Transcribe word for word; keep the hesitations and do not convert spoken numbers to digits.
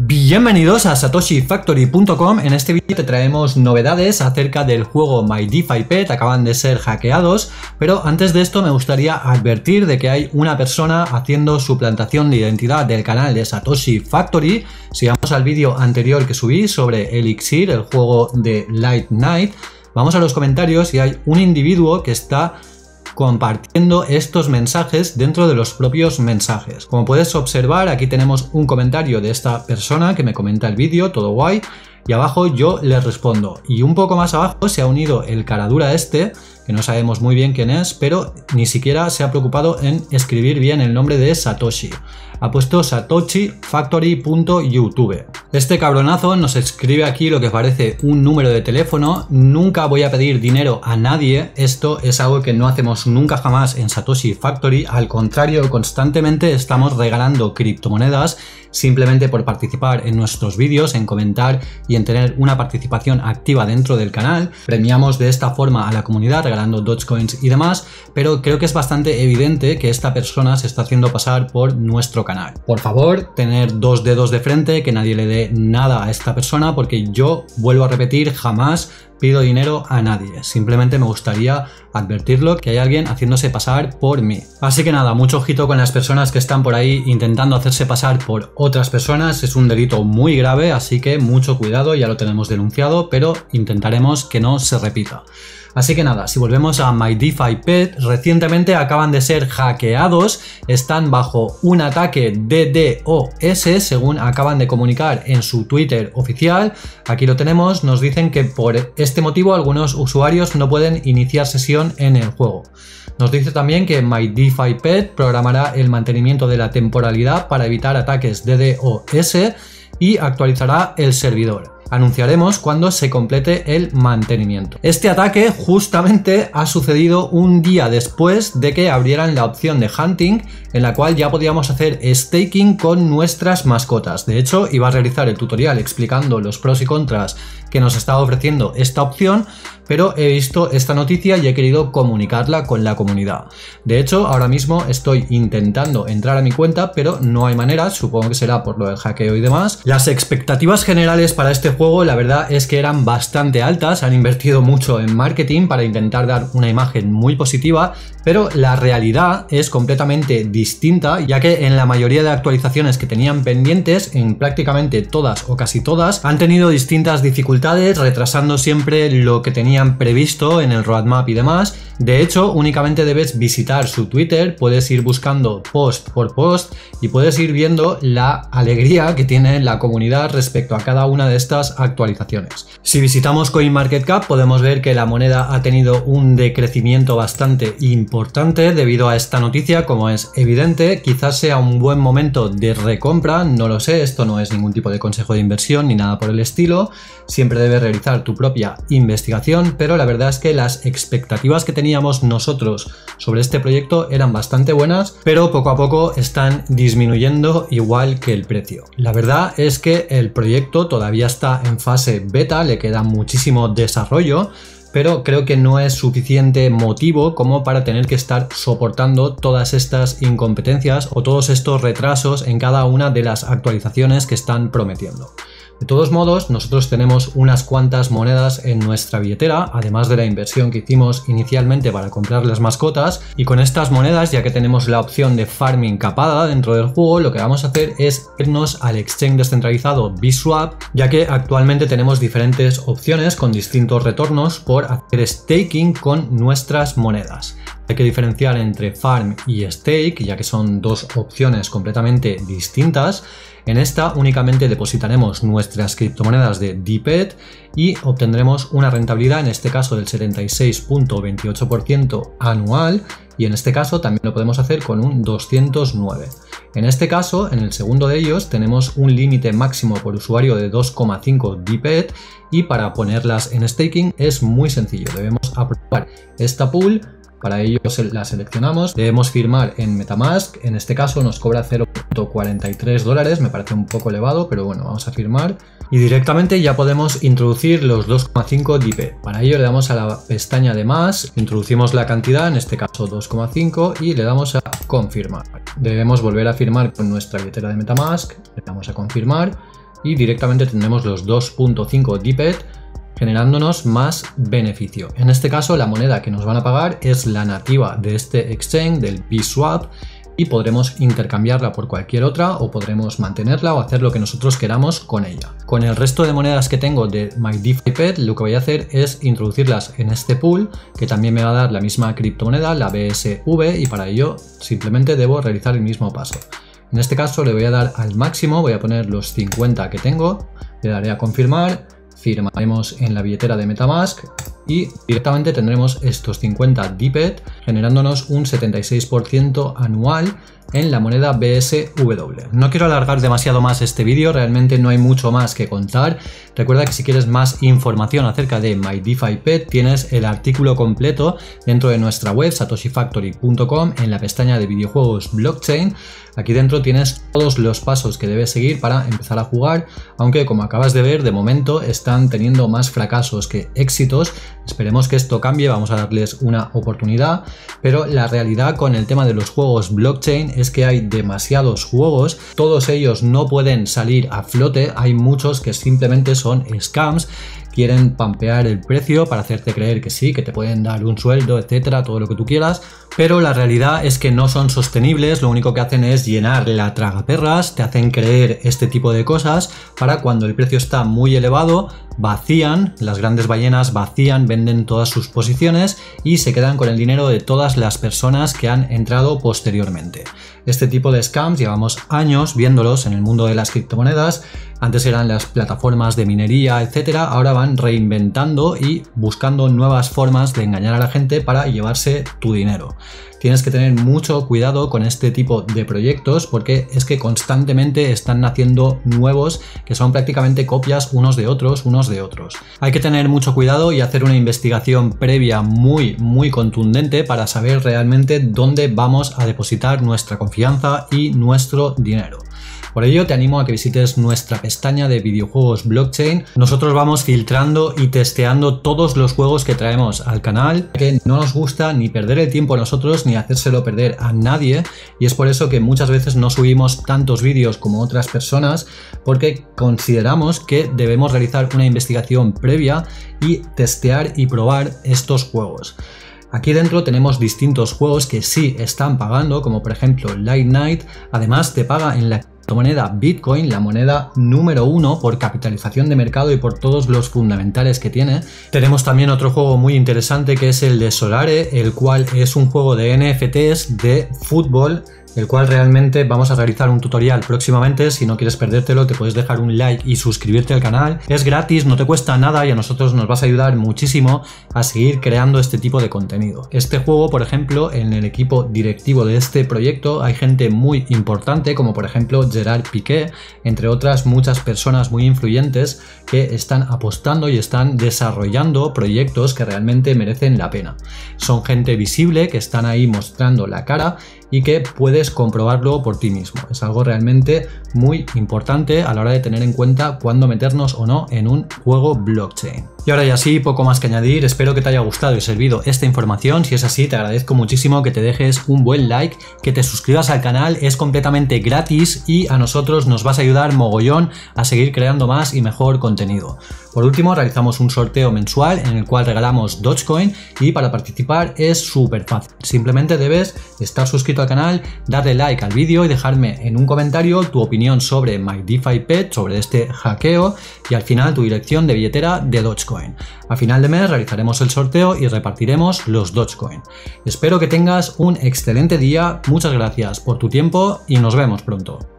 Bienvenidos a Satoshi Factory punto com. En este vídeo te traemos novedades acerca del juego MyDeFiPet. Acaban de ser hackeados, pero antes de esto me gustaría advertir de que hay una persona haciendo suplantación de identidad del canal de Satoshi Factory. Si vamos al vídeo anterior que subí sobre Elixir, el juego de Light Knight, vamos a los comentarios y hay un individuo que está compartiendo estos mensajes dentro de los propios mensajes. Como puedes observar, aquí tenemos un comentario de esta persona que me comenta el vídeo, todo guay, y abajo yo le respondo. Y un poco más abajo se ha unido el caradura este, que no sabemos muy bien quién es, pero ni siquiera se ha preocupado en escribir bien el nombre de Satoshi. Ha puesto Satoshi Factory punto YouTube. Este cabronazo nos escribe aquí lo que parece un número de teléfono. Nunca voy a pedir dinero a nadie. Esto es algo que no hacemos nunca jamás en Satoshi Factory. Al contrario, constantemente estamos regalando criptomonedas simplemente por participar en nuestros vídeos, en comentar y en tener una participación activa dentro del canal. Premiamos de esta forma a la comunidad regalando Dogecoins y demás, pero creo que es bastante evidente que esta persona se está haciendo pasar por nuestro canal. Por favor, tener dos dedos de frente, que nadie le dé nada a esta persona, porque yo, vuelvo a repetir, jamás pido dinero a nadie. Simplemente me gustaría advertirlo, que hay alguien haciéndose pasar por mí. Así que nada, mucho ojito con las personas que están por ahí intentando hacerse pasar por otras personas. Es un delito muy grave, así que mucho cuidado, ya lo tenemos denunciado, pero intentaremos que no se repita. Así que nada, si volvemos a MyDeFiPet, recientemente acaban de ser hackeados, están bajo un ataque de DDoS, según acaban de comunicar en su Twitter oficial. Aquí lo tenemos, nos dicen que por este motivo algunos usuarios no pueden iniciar sesión en el juego. Nos dice también que MyDeFiPet programará el mantenimiento de la temporalidad para evitar ataques DDoS y actualizará el servidor. Anunciaremos cuando se complete el mantenimiento. Este ataque justamente ha sucedido un día después de que abrieran la opción de hunting, en la cual ya podíamos hacer staking con nuestras mascotas. De hecho, iba a realizar el tutorial explicando los pros y contras que nos estaba ofreciendo esta opción, pero he visto esta noticia y he querido comunicarla con la comunidad. De hecho, ahora mismo estoy intentando entrar a mi cuenta, pero no hay manera, supongo que será por lo del hackeo y demás. Las expectativas generales para este juego, la verdad es que eran bastante altas, han invertido mucho en marketing para intentar dar una imagen muy positiva, pero la realidad es completamente distinta, ya que en la mayoría de actualizaciones que tenían pendientes, en prácticamente todas o casi todas, han tenido distintas dificultades, retrasando siempre lo que tenían previsto en el roadmap y demás. De hecho, únicamente debes visitar su Twitter, puedes ir buscando post por post y puedes ir viendo la alegría que tiene la comunidad respecto a cada una de estas actualizaciones. Si visitamos CoinMarketCap podemos ver que la moneda ha tenido un decrecimiento bastante importante debido a esta noticia, como es evidente. Quizás sea un buen momento de recompra, no lo sé, esto no es ningún tipo de consejo de inversión ni nada por el estilo, siempre debes realizar tu propia investigación, pero la verdad es que las expectativas que teníamos nosotros sobre este proyecto eran bastante buenas, pero poco a poco están disminuyendo igual que el precio. La verdad es que el proyecto todavía está en fase beta, le queda muchísimo desarrollo, pero creo que no es suficiente motivo como para tener que estar soportando todas estas incompetencias o todos estos retrasos en cada una de las actualizaciones que están prometiendo. De todos modos, nosotros tenemos unas cuantas monedas en nuestra billetera, además de la inversión que hicimos inicialmente para comprar las mascotas, y con estas monedas, ya que tenemos la opción de farming capada dentro del juego, lo que vamos a hacer es irnos al exchange descentralizado BSwap, ya que actualmente tenemos diferentes opciones con distintos retornos por hacer staking con nuestras monedas. Hay que diferenciar entre farm y stake, ya que son dos opciones completamente distintas. En esta únicamente depositaremos nuestras criptomonedas de DPET y obtendremos una rentabilidad, en este caso del setenta y seis punto veintiocho por ciento anual, y en este caso también lo podemos hacer con un doscientos nueve. En este caso, en el segundo de ellos, tenemos un límite máximo por usuario de dos coma cinco DPET, y para ponerlas en staking es muy sencillo, debemos aprobar esta pool. Para ello la seleccionamos, debemos firmar en MetaMask, en este caso nos cobra cero punto cuarenta y tres dólares, me parece un poco elevado, pero bueno, vamos a firmar y directamente ya podemos introducir los dos coma cinco D P. Para ello le damos a la pestaña de más, introducimos la cantidad, en este caso dos coma cinco, y le damos a confirmar. Debemos volver a firmar con nuestra billetera de MetaMask, le damos a confirmar y directamente tendremos los dos punto cinco D P E T generándonos más beneficio. En este caso la moneda que nos van a pagar es la nativa de este exchange, del B swap, y podremos intercambiarla por cualquier otra o podremos mantenerla o hacer lo que nosotros queramos con ella. Con el resto de monedas que tengo de MyDeFiPet lo que voy a hacer es introducirlas en este pool que también me va a dar la misma criptomoneda, la B S V, y para ello simplemente debo realizar el mismo paso. En este caso le voy a dar al máximo, voy a poner los cincuenta que tengo, le daré a confirmar, firmaremos en la billetera de MetaMask y directamente tendremos estos cincuenta D P E T generándonos un setenta y seis por ciento anual en la moneda B S W. No quiero alargar demasiado más este vídeo, realmente no hay mucho más que contar. Recuerda que si quieres más información acerca de MyDeFiPet tienes el artículo completo dentro de nuestra web satoshi factory punto com en la pestaña de videojuegos blockchain. Aquí dentro tienes todos los pasos que debes seguir para empezar a jugar, aunque como acabas de ver de momento están teniendo más fracasos que éxitos. Esperemos que esto cambie, vamos a darles una oportunidad, pero la realidad con el tema de los juegos blockchain es que hay demasiados juegos, todos ellos no pueden salir a flote, hay muchos que simplemente son scams, quieren pampear el precio para hacerte creer que sí, que te pueden dar un sueldo, etcétera, todo lo que tú quieras, pero la realidad es que no son sostenibles, lo único que hacen es llenar la tragaperras, te hacen creer este tipo de cosas para cuando el precio está muy elevado, vacían, las grandes ballenas vacían, venden todas sus posiciones y se quedan con el dinero de todas las personas que han entrado posteriormente. Este tipo de scams llevamos años viéndolos en el mundo de las criptomonedas. Antes eran las plataformas de minería, etcétera, ahora van reinventando y buscando nuevas formas de engañar a la gente para llevarse tu dinero. Tienes que tener mucho cuidado con este tipo de proyectos porque es que constantemente están naciendo nuevos que son prácticamente copias unos de otros, unos de otros. Hay que tener mucho cuidado y hacer una investigación previa muy, muy contundente para saber realmente dónde vamos a depositar nuestra confianza y nuestro dinero. Por ello te animo a que visites nuestra pestaña de videojuegos blockchain. Nosotros vamos filtrando y testeando todos los juegos que traemos al canal, que no nos gusta ni perder el tiempo a nosotros ni hacérselo perder a nadie, y es por eso que muchas veces no subimos tantos vídeos como otras personas, porque consideramos que debemos realizar una investigación previa y testear y probar estos juegos. Aquí dentro tenemos distintos juegos que sí están pagando, como por ejemplo Light Night, además te paga en la moneda Bitcoin, la moneda número uno por capitalización de mercado y por todos los fundamentales que tiene. Tenemos también otro juego muy interesante que es el de Solare, el cual es un juego de N F Ts de fútbol, el cual realmente vamos a realizar un tutorial próximamente. Si no quieres perdértelo te puedes dejar un like y suscribirte al canal, es gratis, no te cuesta nada y a nosotros nos vas a ayudar muchísimo a seguir creando este tipo de contenido. Este juego, por ejemplo, en el equipo directivo de este proyecto hay gente muy importante como por ejemplo Gerard Piqué, entre otras muchas personas muy influyentes que están apostando y están desarrollando proyectos que realmente merecen la pena. Son gente visible que están ahí mostrando la cara y que puedes comprobarlo por ti mismo. Es algo realmente muy importante a la hora de tener en cuenta cuándo meternos o no en un juego blockchain. Y ahora ya sí, poco más que añadir, espero que te haya gustado y servido esta información. Si es así, te agradezco muchísimo que te dejes un buen like, que te suscribas al canal, es completamente gratis y a nosotros nos vas a ayudar mogollón a seguir creando más y mejor contenido. Por último, realizamos un sorteo mensual en el cual regalamos Dogecoin y para participar es súper fácil. Simplemente debes estar suscrito al canal, darle like al vídeo y dejarme en un comentario tu opinión sobre MyDeFiPet, sobre este hackeo y al final tu dirección de billetera de Dogecoin. A final de mes realizaremos el sorteo y repartiremos los Dogecoin. Espero que tengas un excelente día, muchas gracias por tu tiempo y nos vemos pronto.